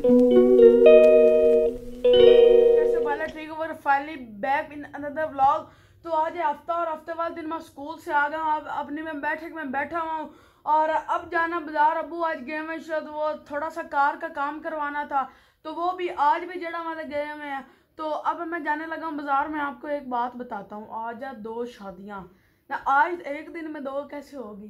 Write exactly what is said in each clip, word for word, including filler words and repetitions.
Finally back in another vlog. तो आज हफ्ता और हफ्ते वाले दिन मैं स्कूल से आ गया हूँ। अब अपनी में बैठक में बैठा हुआ हूँ और अब जाना बाजार। अबू आज गए हुए शायद वो थोड़ा सा कार का काम करवाना था, तो वो भी आज भी जड़ा वाले गए हुए हैं। तो अब मैं जाने लगा हूँ बाजार में। आपको एक बात बताता हूँ, आज है दो शादियाँ ना। आज एक दिन में दो कैसे होगी?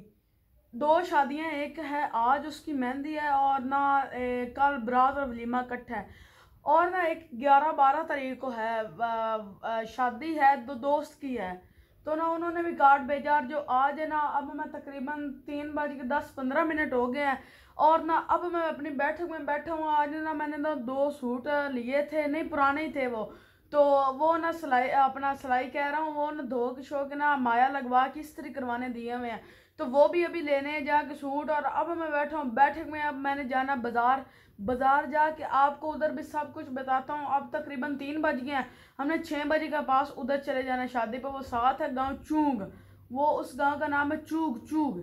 दो शादियां, एक है आज उसकी मेहंदी है और ना ए, कल बारात और वलीमा इकट्ठा है, और ना एक ग्यारह बारह तारीख को है आ, आ, शादी है, दो दोस्त की है। तो ना उन्होंने भी कार्ड भेजा और जो आज है ना, अब मैं तकरीबन तीन बज के दस पंद्रह मिनट हो गए हैं और ना अब मैं अपनी बैठक में बैठा हूँ। आज ना मैंने ना दो सूट लिए थे, नहीं पुराने ही थे वो, तो वो ना सिलाई अपना सिलाई कह रहा हूँ, वो ना धो के शो के ना माया लगवा के इस्त्री करवाने दिए हुए हैं, तो वो भी अभी लेने जाके सूट। और अब मैं बैठा हूँ बैठक में। अब मैंने जाना बाजार। बाजार जाके आपको उधर भी सब कुछ बताता हूँ। अब तकरीबन तीन बज गए हैं, हमने छः बजे के पास उधर चले जाना शादी पे। वो साथ है गांव चूंग, वो उस गांव का नाम है चूग चूग।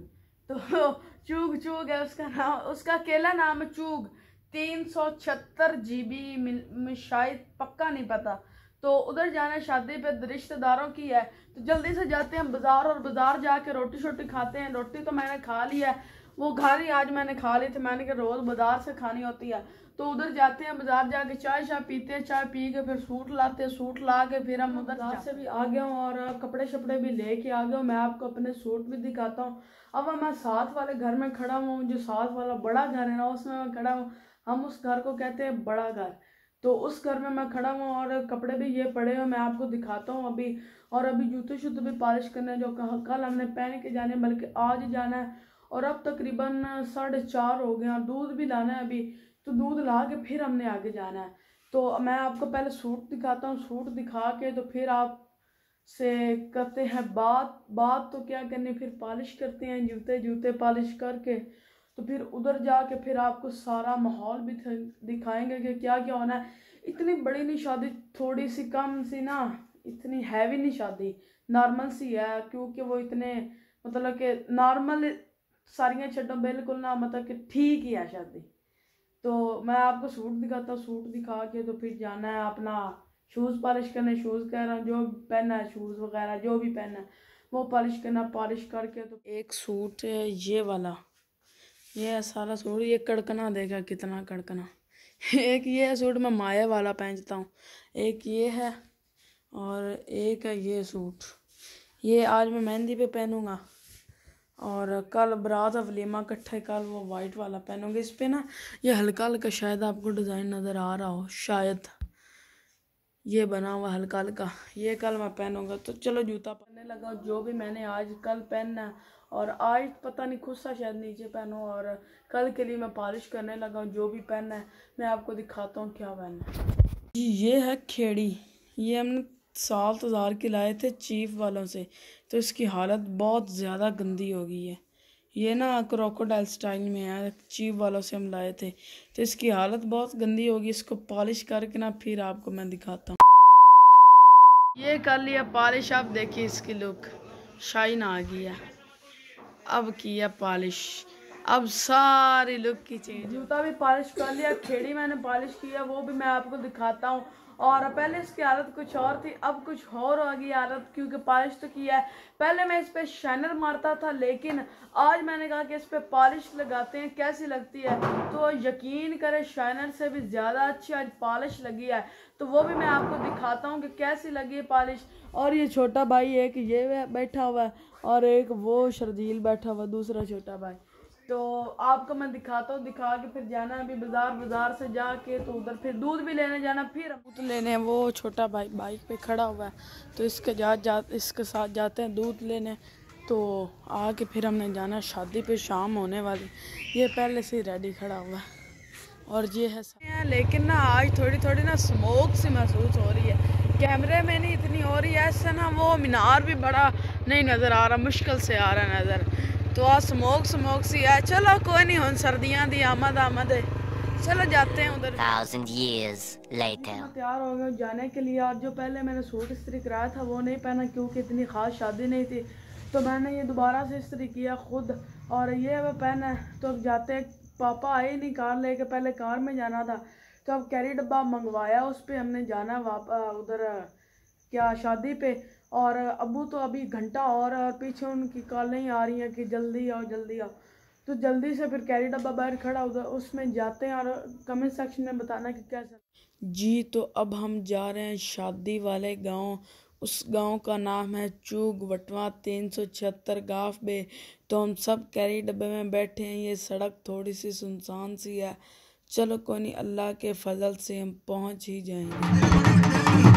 तो चूग चूग है उसका नाम, उसका अकेला नाम है चूग। तीन सौ छहत्तर जी बी शायद, पक्का नहीं पता। तो उधर जाना शादी पे, रिश्तेदारों की है। तो जल्दी से जाते हैं बाजार और बाजार जाके रोटी शोटी खाते हैं। रोटी तो मैंने खा ली है, वो घर ही आज मैंने खा ली थी, मैंने कहा रोज बाजार से खानी होती है। तो उधर जाते हैं बाजार, जाके चाय शाय पीते हैं, चाय पी के फिर सूट लाते हैं, सूट ला के फिर हम उधर बाजार से भी आ गया हूँ और कपड़े शपड़े भी लेके आ गया हूँ। मैं आपको अपने सूट भी दिखाता हूँ। अब मैं साथ वाले घर में खड़ा हूँ, जो साथ वाला बड़ा घर है ना उसमें मैं खड़ा हूँ। हम उस घर को कहते हैं बड़ा घर। तो उस घर में मैं खड़ा हूँ और कपड़े भी ये पड़े हुए मैं आपको दिखाता हूँ अभी। और अभी जूते शूते भी पॉलिश करने, जो कल हमने पहन के जाने बल्कि आज जाना है। और अब तकरीबन साढ़े चार हो गए और दूध भी लाना है अभी, तो दूध ला के फिर हमने आगे जाना है। तो मैं आपको पहले सूट दिखाता हूँ, सूट दिखा के तो फिर आप से करते हैं बात। बात तो क्या करनी, फिर पॉलिश करते हैं, जूते जूते पॉलिश करके तो फिर उधर जाके फिर आपको सारा माहौल भी दिखाएंगे कि क्या क्या होना है। इतनी बड़ी नहीं शादी, थोड़ी सी कम सी ना, इतनी हैवी नहीं शादी, नॉर्मल सी है। क्योंकि वो इतने मतलब कि नॉर्मल सारियाँ छड्डो बिल्कुल ना, मतलब कि ठीक ही है शादी। तो मैं आपको सूट दिखाता हूँ, सूट दिखा के तो फिर जाना है अपना शूज़ पॉलिश करने। शूज़ कह रहा हूँ, जो पहनना है शूज़ वगैरह जो भी पहनना है वो पॉलिश करना। पॉलिश करके तो एक सूट है ये वाला, ये है सारा सूट। ये कड़कना देगा कितना कड़कना। एक ये सूट मैं माया वाला पहनता हूँ, एक ये है और एक है ये सूट। ये आज मैं मेहंदी पे पहनूंगा और कल बारात वलीमा इकट्ठे, कल वो वाइट वाला पहनूंगी। इस पे ना ये हल्का हल्का शायद आपको डिज़ाइन नज़र आ रहा हो, शायद ये बना हुआ हल्का हल्का, ये कल मैं पहनूंगा। तो चलो जूता पहनने लगा, जो भी मैंने आज कल पहनना है। और आज पता नहीं खुद सा शायद नीचे पहनूँ और कल के लिए मैं पॉलिश करने लगा हूँ। जो भी पहनना है मैं आपको दिखाता हूँ क्या पहनना है। ये है खेड़ी, ये हमने सात हज़ार के लाए थे चीफ वालों से, तो इसकी हालत बहुत ज़्यादा गंदी हो गई है। ये ना क्रोकोडाइल स्टाइल में है, चीफ वालों से हम लाए थे, तो इसकी हालत बहुत गंदी होगी। इसको पॉलिश करके ना फिर आपको मैं दिखाता हूँ। ये कर लिया पॉलिश, अब देखिए इसकी लुक शाइन आ गई है। अब किया पॉलिश, अब सारी लुक की चेंज। जूता भी पॉलिश कर लिया, खेड़ी मैंने पॉलिश किया, वो भी मैं आपको दिखाता हूँ। और पहले इसकी हालत कुछ और थी, अब कुछ और हो गई हालत, क्योंकि पॉलिश तो किया है। पहले मैं इस पर शाइनर मारता था, लेकिन आज मैंने कहा कि इस पर पॉलिश लगाते हैं कैसी लगती है। तो यकीन करें शाइनर से भी ज़्यादा अच्छी आज पॉलिश लगी है। तो वो भी मैं आपको दिखाता हूँ कि कैसी लगी है पॉलिश। और ये छोटा भाई एक ये बैठा हुआ है और एक वो शर्जील बैठा हुआ दूसरा छोटा भाई। तो आपको मैं दिखाता हूँ, दिखा के फिर जाना अभी बाजार। बाजार से जाके तो उधर फिर दूध भी लेने जाना, फिर दूध लेने। वो छोटा भाई बाइक पे खड़ा हुआ है, तो इसके जा, जा इसके साथ जाते हैं दूध लेने। तो आके फिर हमने जाना शादी पे, शाम होने वाली। ये पहले से ही रेडी खड़ा हुआ है और ये है। लेकिन ना आज थोड़ी थोड़ी ना स्मोक सी महसूस हो रही है, कैमरे में नहीं इतनी हो रही है। ऐसे ना वो मीनार भी बड़ा नहीं नज़र आ रहा, मुश्किल से आ रहा नज़र। तो आज स्मोक स्मोक सी है। चलो कोई नहीं, हम सर्दियाँ दी आमद आमद है, चलो जाते हैं उधर। Thousand years later. तैयार हो गए जाने के लिए। और जो पहले मैंने सूट इस्त्री कराया था वो नहीं पहना, क्योंकि इतनी ख़ास शादी नहीं थी, तो मैंने ये दोबारा से इस्त्री किया खुद और ये मैं पहना है। तो अब जाते हैं पापा आए नहीं कार लेके, पहले कार में जाना था तो अब कैरी डब्बा मंगवाया, उस पर हमने जाना वापस उधर क्या शादी पे। और अबू तो अभी घंटा और और पीछे उनकी कॉलें आ रही हैं कि जल्दी आओ जल्दी आओ। तो जल्दी से फिर कैरी डब्बा बाहर खड़ा उधर उसमें जाते हैं और कमेंट सेक्शन में बताना कि कैसा जी। तो अब हम जा रहे हैं शादी वाले गांव, उस गांव का नाम है चूग वटवा तीन सौ छिहत्तर गाफ बे। तो हम सब कैरी डब्बे में बैठे हैं, ये सड़क थोड़ी सी सुनसान सी है, चलो कोई नहीं, अल्लाह के फजल से हम पहुंच ही जाएंगे।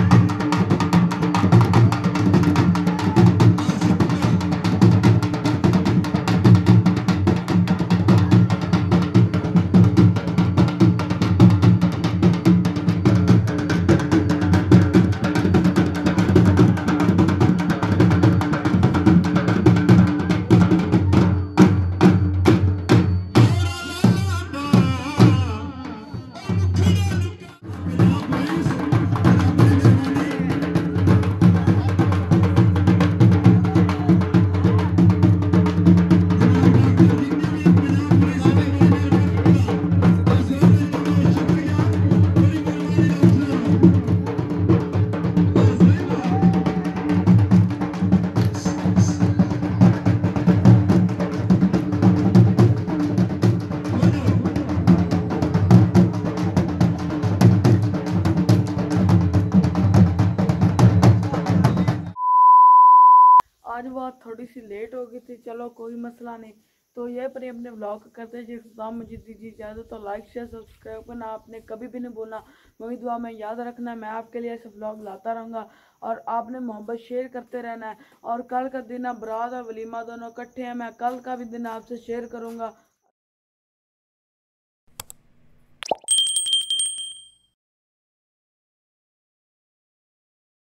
आज बात थोड़ी सी लेट हो गई थी, चलो कोई मसला नहीं। तो ये पर अपने ब्लॉग करते हैं, जिस नाम मुझे दीजिए इजाज़त। तो लाइक शेयर सब्सक्राइब करना आपने कभी भी नहीं बोलना, वही दुआ में याद रखना। मैं आपके लिए ऐसे ब्लॉग लाता रहूँगा और आपने मोहब्बत शेयर करते रहना है। और कल का दिन बारात और वलीमा दोनों इकट्ठे हैं, मैं कल का भी दिन आपसे शेयर करूँगा।